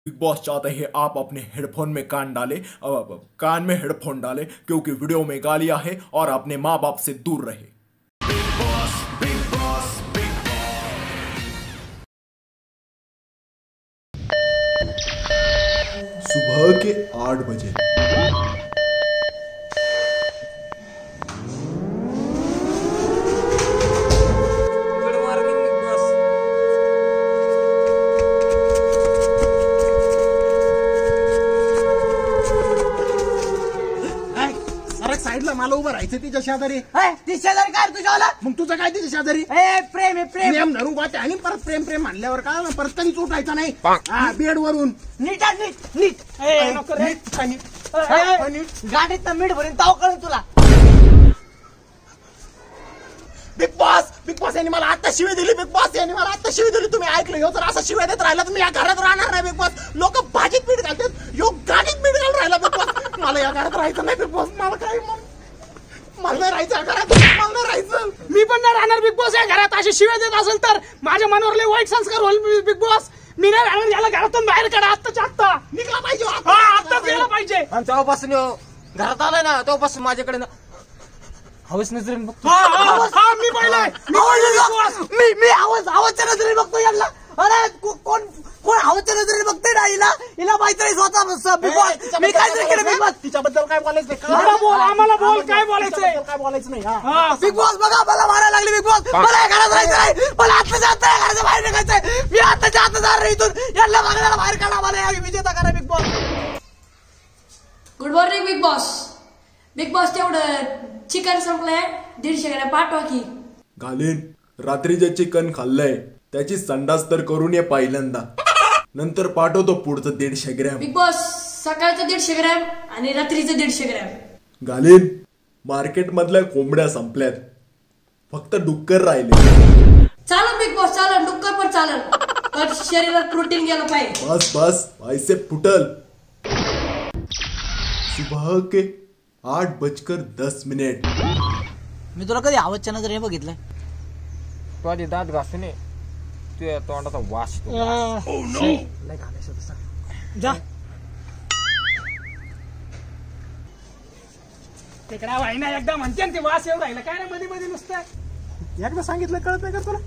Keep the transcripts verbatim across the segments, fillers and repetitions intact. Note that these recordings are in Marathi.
बिग बॉस चाहते हैं आप अपने हेडफोन में कान डालें, कान में हेडफोन डालें क्योंकि वीडियो में गालियां है और अपने माँ बाप से दूर रहे। Big boss, big boss, big boss. सुबह के आठ बजे साईडला मला उभं राहायचं तिच्या शेजारी. ती शेजारी काय तुझ्या मग तुझं काय तिच्या शेजारी? प्रेम आहे प्रेम. प्रेम धरू वाटे आणि परत प्रेम प्रेम म्हणल्यावर काय परत कधीच उठायचा नाही बेड वरून. नीट नीट नीट नीट गाडीत मीठ भरून ताव करून तुला. बिग बॉस बिग बॉस यांनी मला आता शिवी दिली. बिग बॉस यांनी मला आता शिवी दिली. तुम्ही ऐकलं यो जर असं शिव्या देत राहिला तर मी या घरात राहणार नाही. बिग बॉस लोक भाजीत मीठ घालतात, यो गाडीत मीठ घालून राहिला. बिग बॉस मला या घरात राहायचं नाही. बिग बॉस मला काय मला नाही राहायचं या घरात. मला नाही राहायचं. मी पण नाही राहणार बिग बॉस या घरात. अशी शिव्या देत असेल तर माझ्या मनावर लय वाईट संस्कार होईल. बिग बॉस मी नाही राहणार. याला घरातून बाहेर काढा आत्ताच्या आत्ता. निघला पाहिजे आत्ताच गेला पाहिजे. आणि तेव्हापासून घरात आलाय ना तेव्हापासून माझ्याकडे ना हवस नजरेने बघतो. मी पहिलाय मी मी आवाज आवाजच्या नजरेने बघतो यांना. अरे कोण कोण आवाजच्या नजरेने बघते ना हिला. हिला माहिती नाही स्वतः. बिग बॉस मी काय केलं बिग बॉस तिच्याबद्दल काय बोलायचं बोल. आम्हाला बोल काय बोलायचंय. काय बोलायचं नाही. बिग बॉस बघा मला मारायला लागले. बिग बॉस मला घरात राहायचं नाही. मला आत्ताच्या आत्ता घराच्या बाहेर निघायचंय. मी आत्ताच्या आत्ता जाणार इथून. यांना मागण्याला बाहेर काढा. मला विजेता करा big boss. Good morning big boss. Big boss तेवढं चिकन संपलंय दीडशे ग्रॅम पाठवा की. घालीन रात्री जे चिकन खाल्लंय त्याची संडास तर करून ये पहिल्यांदा, नंतर पाठवतो पुढचं दीडशे ग्रॅम. बिग बॉस सकाळचं दीडशे ग्रॅम आणि रात्रीचं दीडशे ग्रॅम. घालीन मार्केट मधल्या कोंबड्या संपल्यात, फक्त डुक्कर राहिले. चालन बिग बॉस चालन. डुक्कर पण चालन पण शरीरात प्रोटीन गेलं पाहिजे. बस बस पैसे फुटल. सुबह के आठ बजकर दस मिनिट. मी तुला कधी आवाजच्या नजरेने बघितलंय? तू आधी दात घासून ये. तुझ्या तोंडाचा वास जा तिकडा वाईना एकदा म्हणते ते वास येऊ राहिला. काय रे मध्ये मध्ये नुसतं एकदा सांगितलं कळत नाही का तुला?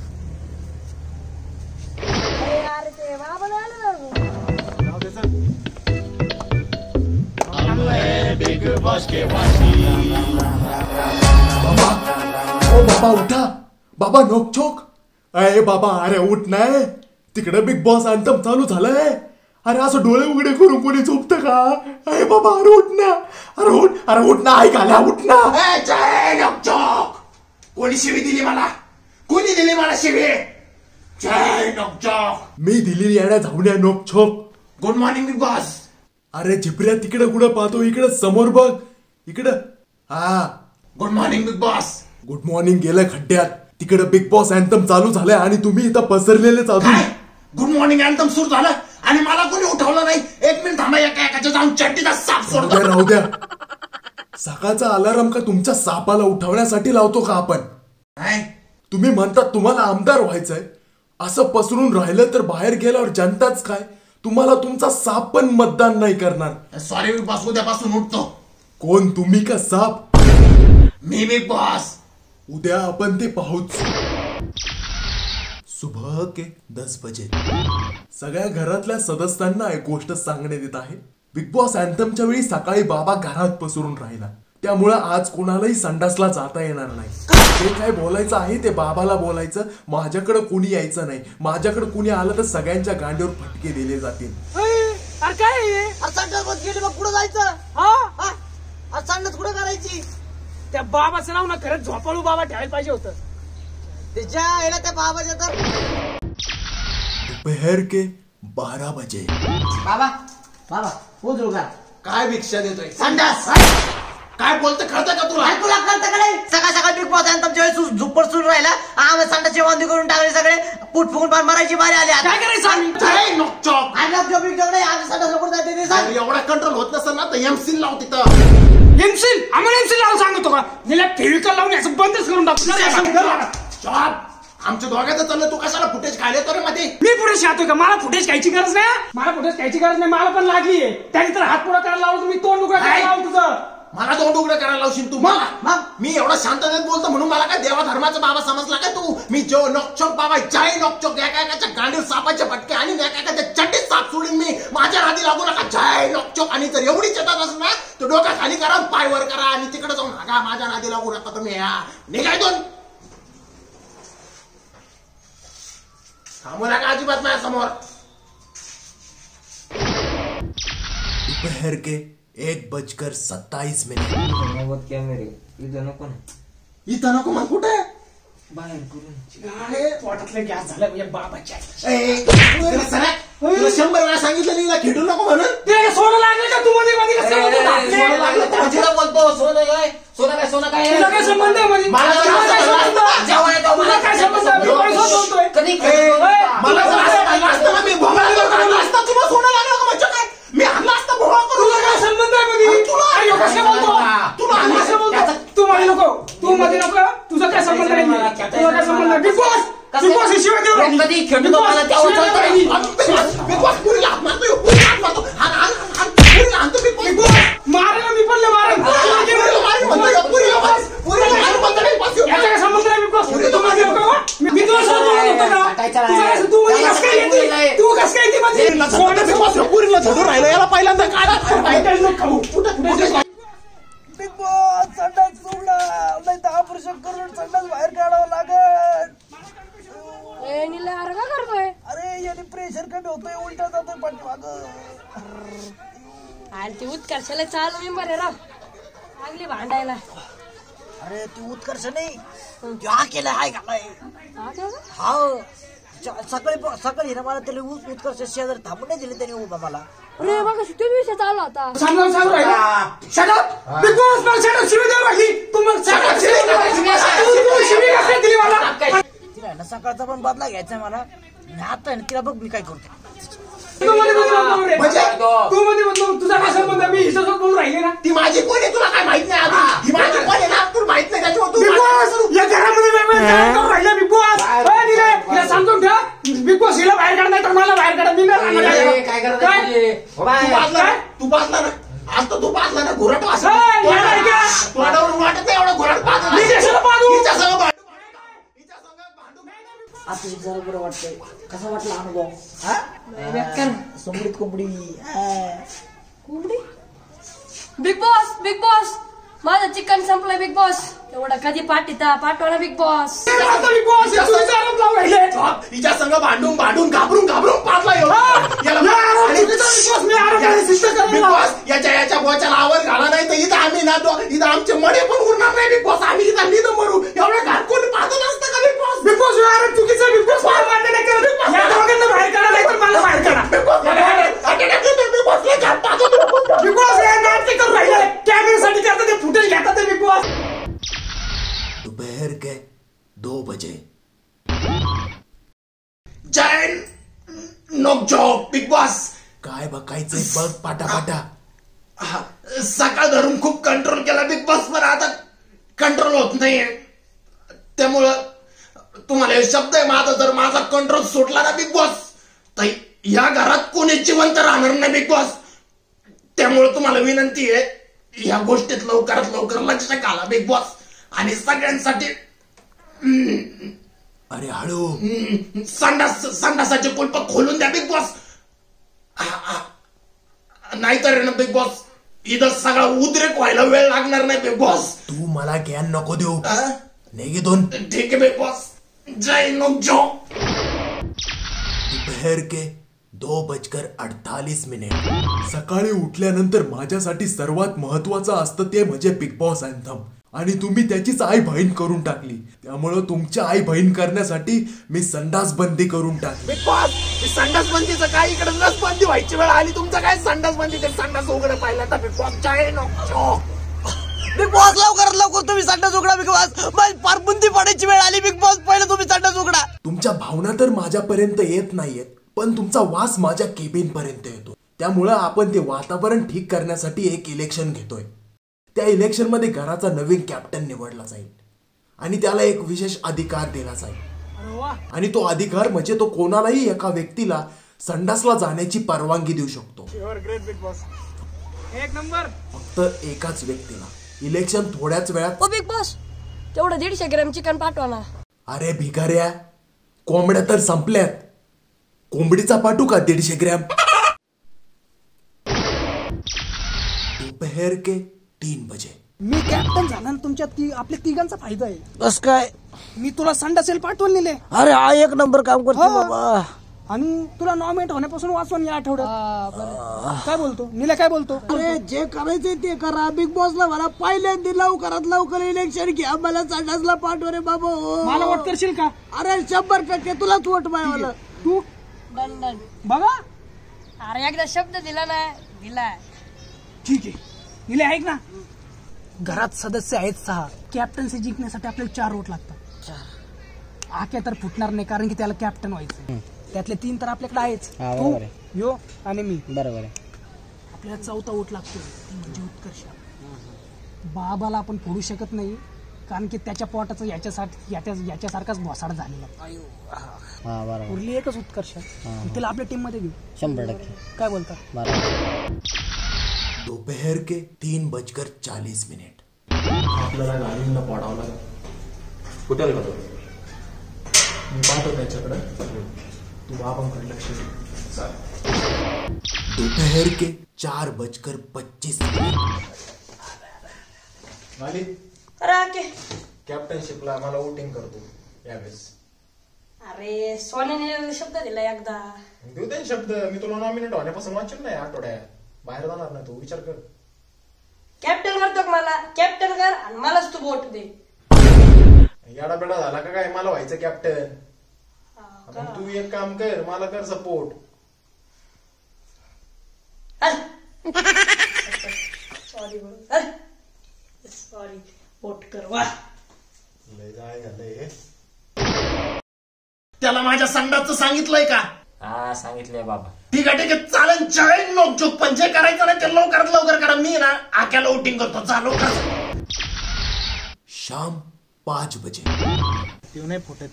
ओ बाबा उठा. बाबा नोकचोक. अरे बाबा अरे उठ नाही. तिकडे बिग बॉस अँथम चालू झालंय. अरे असं डोळे उघडे करून कोणी झोपतं का? अरे बाबा अरे उठ ना. अरे उठ अरे उठ ना. ऐकायला उठ ना. जय नोकचोक. कोणी शिवी दिली मला? कोणी दिली मला शिवी? जय नोकचोक. मी दिलेली येण्या धावण्या नोकचोक. Good morning big boss. अरे झिपऱ्या तिकडे कुठं पाहतो? इकडं समोर बघ. इकडं. हा good morning big boss. Good morning गेलं खड्ड्यात. तिकडे बिग बॉस अँथम चालू झालंय आणि तुम्ही इथं पसरलेलेच अजून. गुड मॉर्निंग अँथम सुरू झालं आणि मला कोणी उठवलं नाही. एक मिनिट थांबा. एका एकाच्या जाऊन चड्डीचा साप सोडतो. राहू द्या. सकाळचा अलार्म का तुमच्या सापाला उठवण्यासाठी लावतो का आपण? तुम्ही म्हणतात तुम्हाला आमदार व्हायचंय. असं पसरून राहिलं तर बाहेर गेल्यावर जनताच काय तुम्हाला तुमचा साप पण मतदान नाही करणार. Sorry big boss. उद्यापासून उठतो. कोण तुम्ही का साप? मी बिग बॉस. उद्या आपण ते पाहूच. सुबह के दस बजे. सगळ्या घरातल्या सदस्यांना एक गोष्ट सांगण्यात येत आहे. बिग बॉस अँथमच्या वेळी सकाळी बाबा घरात पसरून राहिला, त्यामुळे आज कोणालाही संडासला जाता येणार नाही. जे काय बोलायचं आहे ते बाबाला बोलायचं. माझ्याकडे कोणी यायचं नाही. माझ्याकडे कोणी आलं तर सगळ्यांच्या गांडीवर फटके दिले जातील. अरे काय संडास बस गेली मग कुठं जायचं? हा संडास कुठं करायची? त्या बाबाचं नाव ना खरंच झोपाळू बाबा ठेवायला पाहिजे होतं. त्याच्या आईला त्या बाबाच्या तर. दोपहर के बारा बजे. बाबा बाबा उजळू का? काय भिक्षा देतोय? संडास. काय बोलतं कळतं का तुला? तुला कळतं का नाही? सकाळ सकाळ बिग बॉस तुमच्या वेळेस झुप्पड सुरू राहिला. आम्ही संडासची वांदी करून टाकले. सगळे पुट फुगून पार मारायची बारी आली. काय करायचं आम्ही? जय नोकचोक. एवढा कंट्रोल होत नसेल ना तर एमसील लाव तिथं. एमसील आम्हाला एमसील लावून सांगतो का? फेविकल लावून याचं बंदच करून टाकू. आमच्या दोघांचं चाललं, तू कशाला फुटेज खायला तो रे मध्ये? मी फुटेज खातोय का? मला फुटेज खायची गरज नाही. मला फुटेज खायची गरज नाही, मला पण लागलीये. त्याने तर हात पुढे करायला लावलं, मी तोंड उघडं करायला लावलं तुझं. मला तोंड उघडं करायला लावशील तू? मग मी एवढा शांततेत बोलतो म्हणून मला काय देवा धर्माचा बाबा समजला काय तू? मी जो नोकचोक बाबा, जय नोकचोक. एका एकाच्या गांडीव सापाचे फटके आणि एका एकाच्या चड्डीत साप सोडीन मी. माझ्या हाती लागू नका, जय नोकचोक. आणि जर एवढी चेतात असेल ना तर डोका खाली करा, पाय वर करा आणि तिकडे जाऊन हागा. माझ्या नादी लागू नका तुम्ही. निघायतून थांबू नका अजिबात माझ्या समोर. दोपहर के एक बजकर सत्ताईस मिनिट. नव्वद कॅमेरे इथं नको ना. इथं नको मग कुठे? बाहेर करून अरे पोटातलं गॅस झालं म्हणजे बाबाच्या. ए, तुला सरा- तुला शंभर वेळा सांगितलं नाही खेळू नको म्हणून. ते सोनं लागलं का तू मध्ये मध्ये? कसं मध्ये घातले? सोनं लागलं तर म्हणजे बोलतो सोनं काय सोनं काय सोनं काय तुला काय संबंध आहे मध्ये? मला तुला काय काय संबंध? संबंध? जेव्हा येतो तुला काय संबंध आहे? मी कोण बोलतोय? कधी ए, मला जर असं पाहिलं असतं ना, मी भोंगळा काढला असता. तुला सोनं लागलं का म्हणजे काय? मी आणला असता भोंगळा करून. तुला काय संबंध आहे मध्ये? तुला- अरे, कसं बोलतो? तुला तू कसं बोलतो? तू मध्ये नको, तू मध्ये नको. तुझा काय संबंध नाही. तुला काय संबंध नाही. बिग बॉस, बिग बॉस हे शिवाय देऊ राहिली. कधी खेळतो बिग बॉस, मला तेव्हा शिवाय देऊ राहिली. बिग बॉस पुरीला हात मारतो, पुरीला हात मारतो. हात हात हात पुरीला हाणतो बिग बिग बॉस. बॉस, मारेल मी पण लय मारेल. पुरीला मार म्हणतो, पुरीला मार. पुरीला मार म्हणतो बिग बॉस. याचा काय संबंध नाही बिग बॉस. तू मध्ये नको. मी मी तुला सोडून बोलत होतो का? तुझा काय- तू मध्ये कसं काय येते? तू कसं काय येते मध्ये? सोनं बिग बॉस पुरीला झोडून राहिलं. याला पहिल्यांदा काय माहिती नको खाऊ. बिग बॉस संडास सोडला नाही तर ऑपरेशन करून संडास बाहेर काढावं लागेल. ए, निलय अरे काय करतोय? अरे याने प्रेशर कमी होतोय, उलटा जातोय पाठीमाग. आणि ती उत्कर्षाला चालू मेंबर आहे राव, लागली भांडायला. अरे ती उत्कर्ष नाही, ती हा केलं हाय का नाही? हा का? हा च- सकाळी सकाळी ना मला त्याला ऊस उत्कर्ष शेजारी थांबून नाही दिले त्याने उभा मला. अरे बघा तो विषय चालू होता. सांगून सांगू राहिला. Shut up! बिग बॉस मला shut up शिवी देऊ राहिली. तू मग shut up शिवी देऊ राहिली. तू- तू शिवी का काय दिली मला? तिला आहे ना सकाळचा पण बदला घ्यायचा मला. आणि आता आहे ना तिला बघ मी काय करतो. तू मध्ये बदलून रे. म्हणजे तू मध्ये बदलून तुझा काय संबंध आहे? मी हिच्यासोबत बोलून राहिले ना. ती माझी कोण आहे तुला काय माहित नाही आधी? ही माझी कोण आहे ना तुला माहित नाही त्याच्यावर तू बिग बॉस या घरामध्ये वेगवेगळे काम करून राहिले. बिग बॉस ए, निलय, हिला समजून ठेव. बिग बॉस हिला बाहेर काढ नाही तर मला बाहेर काढा. मी नाही राहणार या घरात. काय करत काय? तू बाजला ना, तू बाजला ना. आज तर तू बाजला ना घोरट वास. ए, या नाही का? तोंडावरून वाटत नाही एवढा घोरट बाजला. मी कशाला बांधू? हिच्या संग भांडू. हिच्या संग भांडू. आता जरा बरं वाटतंय. कसा वाटला अनुभव? हा बेकार. समृद्ध कोंबडी. कोंबडी? बिग बॉस, बिग बॉस, माझं चिकन संपलंय बिग बॉस. एवढा कधी पाठीता पाठवला बिग बॉस. आता बिग बॉस हे चुकीचा आरोप लावून राहिले. हिच्या संग भांडून भांडून घाबरून घाबरून पाजला ह्यो. याला या आरोप आणि- चुकीचा विश्वास मी आरोप सिद्ध बिग करायला. बॉस याच्या याच्या बोच्याला आवर घाला नाही तर इथं आम्ही ना तो इथं आमचे मडे पण उरणार नाही बिग बॉस. आम्ही इथं निधन मरू. एवढं घाट कोणी पाहत नसतं का बिग बॉस? बिग बॉस हे आरोप चुकीचा आहे. बिग बॉस मला मान्य नाही करत. या दोघांना बाहेर काढा नाही तर मला बाहेर काढा. बिग बॉस बिग बॉसला घाट पाहतो. बिग बॉस हे नाटक करून राहिले. कॅमेऱ्यासाठी करतात ते फुटेज घेतात ते बिग बॉस. दोपहर के दो बजे. जय नोकचोक बिग बॉस. काय बघायचंय बघ पाटापाटा. हा, सकाळ धरून खूप कंट्रोल केला बिग बॉस पण आता कंट्रोल होत नाहीये. त्यामुळं तुम्हाला हे शब्द आहे माझा, जर माझा कंट्रोल सुटला ना बिग बॉस तर या घरात कोणी जिवंत राहणार नाही बिग बॉस. त्यामुळे तुम्हाला विनंती आहे या गोष्टीत लवकरात लवकर लक्ष घाला बिग बॉस. आणि सगळ्यांसाठी अरे हळू. हम्म, संडास संडासाचे कुलप खोलून द्या बिग बॉस. नाहीतर आहे ना बिग बॉस इथं सगळा उद्रेक व्हायला वेळ लागणार नाही बिग बॉस. तू मला ज्ञान नको देऊ. हा? निघितून. ठीक आहे बिग बॉस. जय नोकचोक. दोपहर के दो बजकर अडतालीस मिनिट. सकाळी उठल्यानंतर माझ्यासाठी सर्वात महत्वाचं असतं ते म्हणजे बिग बॉस अँथम. आणि तुम्ही त्याचीच आई बहीण करून टाकली. त्यामुळं तुमच्या आई बहीण करण्यासाठी मी संडास बंदी करून टाकली. बिग बॉस संडास बंदीचं काय इकडे नस बंदी व्हायची वेळ आली. तुमचं काय संडास बंदी ते संडास उघडं पाहिलं तर बिग बॉस जय नोकचोक. बिग बॉस लवकर लवकर तुम्ही संडास उघडा. बिग बॉस माझी फार बुंदी पडायची वेळ आली. बिग बॉस पहिलं तुम्ही संडास उघडा. तुमच्या भावना तर माझ्यापर्यंत येत नाहीयेत, पण तुमचा वास माझ्या केबिन पर्यंत येतो. त्यामुळं आपण ते वातावरण ठीक करण्यासाठी एक इलेक्शन घेतोय. त्या इलेक्शन मध्ये घराचा नवीन कॅप्टन निवडला जाईल आणि त्याला एक विशेष अधिकार दिला जाईल. अरे वा. आणि तो अधिकार म्हणजे तो कोणालाही एका व्यक्तीला संडासला जाण्याची परवानगी देऊ शकतो. Great big boss. एक नंबर. फक्त एकाच व्यक्तीला. इलेक्शन थोड्याच वेळात. ओ बिग बॉस तेवढं दीडशे ग्रॅम चिकन पाठवा ना. अरे भिकाऱ्या, कोंबड्या तर संपल्यात. कोंबडीचा पाठवू का दीडशे ग्रॅम? दोपहर के तीन बजे. मी कॅप्टन झाला तुमच्या ती आपल्या तिघांचा फायदा आहे. बस काय मी तुला संडासेल पाठवून नेले. अरे हा एक नंबर काम करतो हो. बाबा. आणि तुला नॉमिनेट होण्यापासून वाचवून या आठवड्यात. काय बोलतो निला, काय बोलतो? अरे जे करायचंय ते करा. बिग बॉसला मला पहिल्यांदा लवकरात लवकर इलेक्शन घ्या. मला संडासला पाठव रे बाबा. मला वोट करशील का? अरे शंभर टक्के तुलाच वोट मायवाला. तू डन डन. बघा. अरे एकदा शब्द दिला ना दिला. ठीक आहे निले, ऐक ना. घरात सदस्य आहेत सहा. कॅप्टन्सी जिंकण्यासाठी आपल्याला चार वोट लागतात. आख्या तर फुटणार नाही कारण की त्याला कॅप्टन व्हायचं. त्यातले तीन तर आपल्याकडे आहेच. तू यो आणि मी. बरोबर आहे. आपल्याला चौथा वोट लागतो म्हणजे उत्कर्ष. बाबाला आपण फोडू शकत नाही कारण की त्याच्या पोटाचं याच्यासाठी याच्यासारखाच भोसाड झालेला. उरली एकच उत्कर्ष. तिला आपल्या टीम मध्ये घेऊ. शंभर टक्के. काय बोलता? दोपहर के तीन बजकर चालीस मिनिट. आपल्याला गाडींना पडावं लागेल. कुठे पाठवतो? मी पाहतो त्याच्याकडे. तू बाबांकडे लक्ष दे. दोपहर के चार बजकर पच्चीस मिनिट. अरे आके कॅप्टनशिपला मला वोटिंग करतो यावेळेस. अरे सोन्याने शब्द दिला एकदा. देऊ दे शब्द. मी तुला नॉमिनेट होण्यापासून वाचून नाही आठवड्यात. बाहेर जाणार नाही तू. विचार कर. कॅप्टन करतो का मला? कॅप्टन कर आणि मलाच तू वोट दे. याडा बेडा झाला का काय? मला व्हायचं कॅप्टन. तू एक काम कर, मला कर सपोर्ट. सॉरी सॉरी वोट कर. वा लय जाय झालंय. त्याला माझ्या संडासचं सांगितलंय का? हा सांगितलंय बाबा. ठीक आहे ठीक आहे चालेल. चाळीन नोकझोक पण जे करायचं ना ते लवकरात लवकर करा. मी ना आक्याला वोटिंग करतो. चालू कर. शाम पाच बजे. ते नाही फुटत.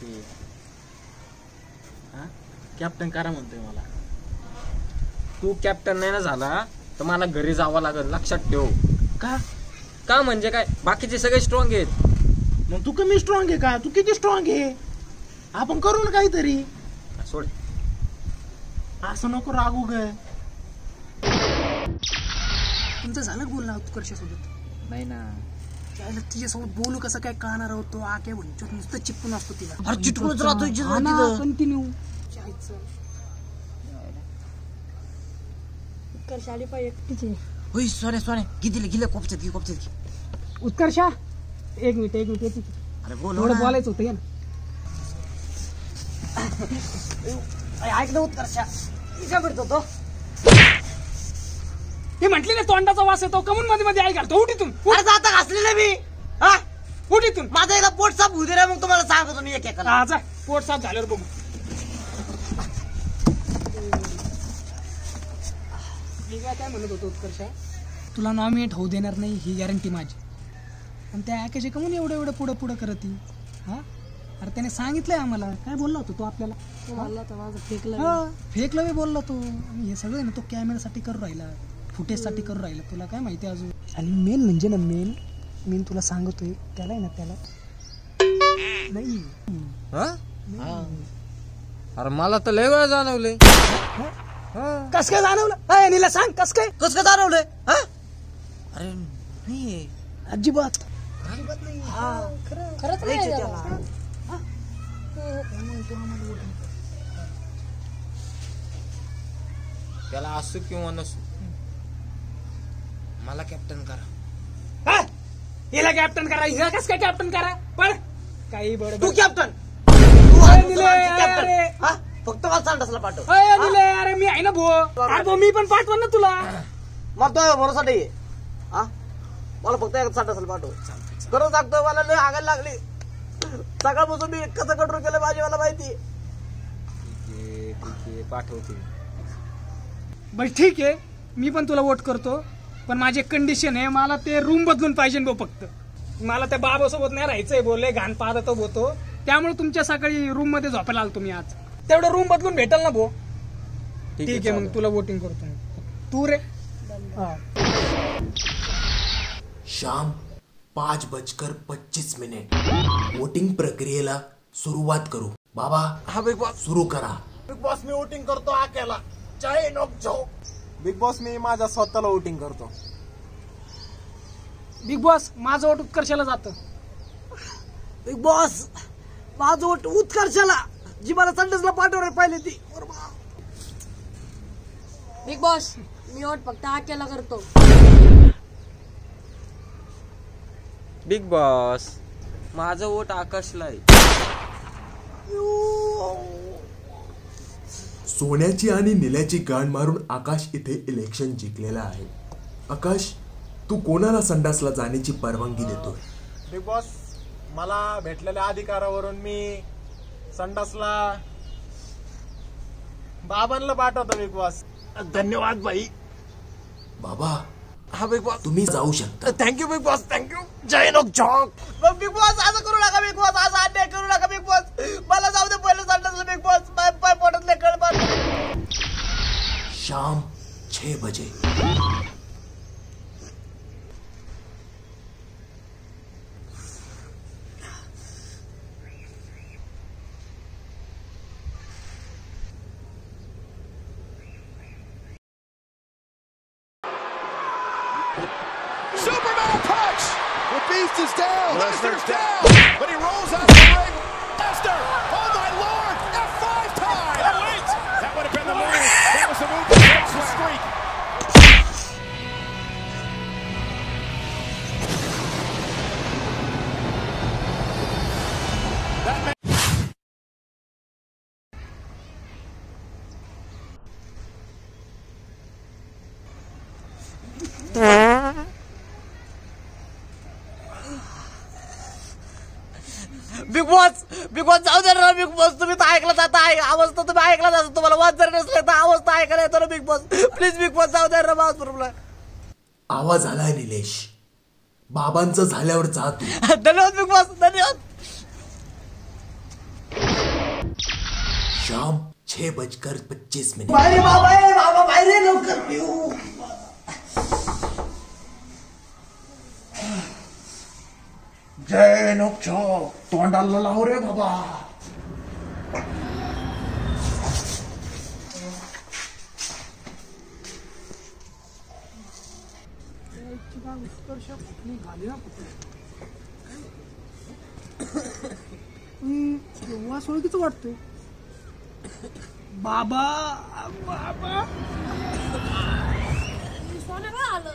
कॅप्टन करा म्हणतोय मला. तू कॅप्टन नाही ना झाला तर मला घरी जावं लागेल. लक्षात ठेव. का? का म्हणजे काय? बाकीचे सगळे स्ट्रॉंग आहेत. मग तू कमी स्ट्रॉंग आहे का? तू किती स्ट्रॉंग आहे? आपण करू ना काहीतरी. सोड. असं नको रागू ग. तुमचं झालं बोलणं उत्कर्षासोबत? नाही ना. त्याला तिच्यासोबत बोलू कसं काय कळणार आहोत. तो आके म्हणतो नुसतं चिपकून असतो तिला. चिटकूनच राहतो कंटिन्यू. उत्कर्ष आली पाहिजे एकटीची. होय सोने सोने किती गेले कोपच्यात घे कोपच्यात घे. उत्कर्षा एक मिनिट एक मिनिट येते. अरे बोल. थोडं बोलायचं होतं. ऐक ना उत्कर्षा. का भेटतो तो? हे म्हटले ना तोंडाचा वास येतो. कमून मध्ये मध्ये आई घालतो. उठीतून अरे आता घासलेलं मी. हा उठीतून. माझा एकदा पोट साफ होऊ दे रे. मग तुम्हाला सांगतो मी एक एकाला. हा जा पोट साफ झाल्यावर बघू. मी काय काय म्हणत होतो उत्कर्षा, तुला नॉमिनेट होऊ देणार नाही ही गॅरंटी माझी. आणि त्या आकाशी कमून एवढं एवढं पुढं पुढं करत. हा अरे त्याने सांगितलंय आम्हाला. काय बोलला होता तो आपल्याला? फेकलं फेकलं मी बोलला तो. आणि हे सगळं ना तो कॅमेऱ्यासाठी करू राहिला. फुटेजसाठी करू राहिला. तुला काय माहिती अजून. आणि मेन म्हणजे ना मेन मी तुला सांगतोय त्याला आहे ना त्याला नाही. अरे मला तर लय वेळा जाणवले. कस काय जाणवलं? नीला सांग कस काय कस काय जाणवलंय? अरे नाही अजिबात खरंच नाही झालं. त्याला असू किंवा नसू मला कॅप्टन करा. हिला कॅप्टन करा. हिला कस काय कॅप्टन करा? पण काही बड तू कॅप्टन. फक्त मला संडासला पाठव. अरे मी आहे ना भो. अरे भो मी पण पाठवण ना तुला. मग तो भरोसा नाही. हा मला फक्त एक संडासला पाठव. खरं सांगतोय मला लय आगायला लागली. सकाळपासून मी कसं कंट्रोल केलं माझी मला माहिती. ठीक आहे पाठवते. बस ठीक आहे मी पण तुला वोट करतो. पण माझी कंडिशन आहे मला ते रूम बदलून पाहिजे भाऊ. फक्त मला त्या बाबासोबत नाही राहायचंय. बोलले घाण पाहत होतो. त्यामुळे तुमच्या सकाळी रूम मध्ये झोपायला आलो तुम्ही आज. तेवढं रूम बदलून भेटाल ना भाऊ. ठीक आहे मग तुला वोटिंग करतो तू रे. शाम पाच बजकर पच्चीस मिनिट वोटिंग प्रक्रियेला सुरुवात करू. बाबा हा बिग बॉस सुरू करा. बिग बॉस मी वोटिंग करतो आकेला चाहे नोक जो. बिग बॉस मी माझ्या स्वतःला वोटिंग करतो. बिग बॉस माझं वोट उत्कर्षाला जातं. बिग बॉस माझं वोट उत्कर्षाला जी मला संडासला पाठवणार पाहिले ती. बिग बॉस मी वोट फक्त आकेला करतो. बिग बॉस माझं वोट आकाशला आहे. सोन्याची आणि निल्याची गाण मारून आकाश इथे इलेक्शन जिंकलेला आहे. आकाश तू कोणाला संडासला जाण्याची परवानगी देतोय? बिग बॉस मला भेटलेल्या अधिकारावरून मी संडासला बाबांना पाठवतो. बिग बॉस धन्यवाद भाई. बाबा हा बिग बॉस तुम्ही जाऊ शकता. Thank you big boss thank you. जय नोक झोंक. बिग बॉस असं करू नका. बिग बॉस असं अन्याय करू नका. बिग बॉस मला जाऊ दे पहिलं संडासला. बिग बॉस पाय पाय पोटातले कळ. शाम छह बजे Superman punch! The Beast is down! Lesnar's down! But he rolls out of the ring! Lesnar! Oh my lord! F five time! Oh wait! That would have been the move! That was the move that breaks the streak! That man... big boss big boss जाऊ दे ना. बिग बॉस तुम्ही तर ऐकला जाता. आवाज तर तुम्ही ऐकला जाता. तुम्हाला वाद जर नसले तर आवाज तर ऐकायला येतो ना. Big boss please big boss जाऊ दे ना. आवाज बरोबर आवाज आलाय निलेश. बाबांचं झाल्यावर जा तू. धन्यवाद बिग बॉस धन्यवाद. शाम छह बजकर पच्चीस मिनट बाहेर बाबा आहे. बाबा बाहेर आहे. लवकर येऊ. जय नोक झोंक. तोंडाला लाव रे बाबा. वास ओळखीच वाटतोय. बाबा बाबा सोनं का आलं?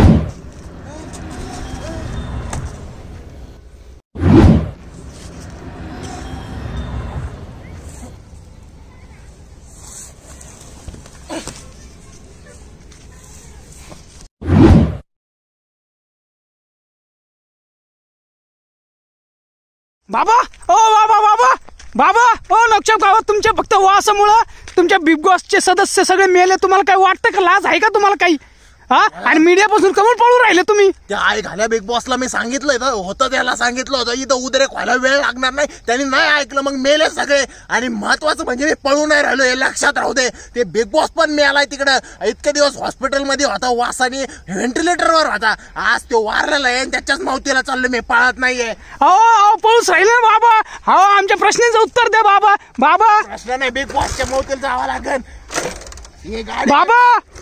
बाबा ओ बाबा बाबा बाबा ओ नक्षप गावात तुमच्या फक्त वासामुळं तुमच्या बिग बॉसचे सदस्य सगळे मेले. तुम्हाला काय वाटतं का? लाज आहे का तुम्हाला काही? हा आणि मीडियापासून कमून पळून राहिले तुम्ही? त्या आई घाल्या बिग बॉसला मी सांगितलंय तर होतं. त्याला सांगितलं होतं इथं उद्रेक व्हायला वेळ लागणार नाही. त्यांनी नाही ऐकलं. मग मेले सगळे. आणि महत्वाचं म्हणजे मी पळून नाही राहिलो हे लक्षात राहू दे. ते बिग बॉस पण मिळालाय तिकडं. इतके दिवस हॉस्पिटलमध्ये होता. वासाने व्हेंटिलेटरवर होता. आज तो वारलेला आहे. त्याच्याच मावतीला चाललो मी. पळत नाहीये. अहो पळूच राहिले ना बाबा. हो आमच्या प्रश्नाचं उत्तर द्या बाबा. बाबा प्रश्न नाही. बिग बॉसच्या मावतीला जावं लागेल. हे गाडी बाबा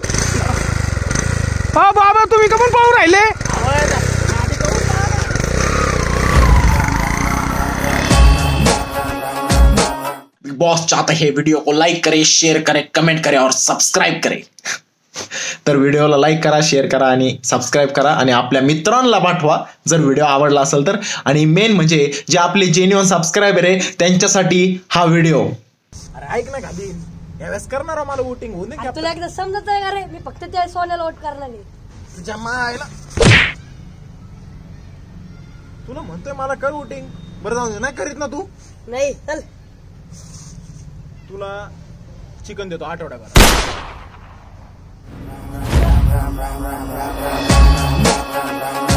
हो बाबा तुम्ही कमून पळून राहिले? बिग बॉस चाहते हैं वीडियो को लाइक करें, शेयर करें, कमेंट करें और सब्सक्राइब करें. तर व्हिडिओला लाईक करा, शेअर करा आणि सबस्क्राईब करा आणि आपल्या मित्रांना पाठवा जर व्हिडिओ आवडला असेल तर. आणि मेन म्हणजे जे आपले जेन्युइन सबस्क्रायबर आहे त्यांच्यासाठी हा व्हिडिओ. अरे ऐक ना खाली यावेळेस करणार मला वोटिंग होऊ आता तुला एकदा समजत आहे का रे? मी फक्त त्या सोन्याला वोट करणार नाही. तुझ्या मायला तुला म्हणतोय मला कर वोटिंग. बरं जाऊ दे. नाही करीत ना तू? नाही चल. तुला चिकन देतो आठवड्याभर. Ram, ram, ram, ram, ram, ram, ram.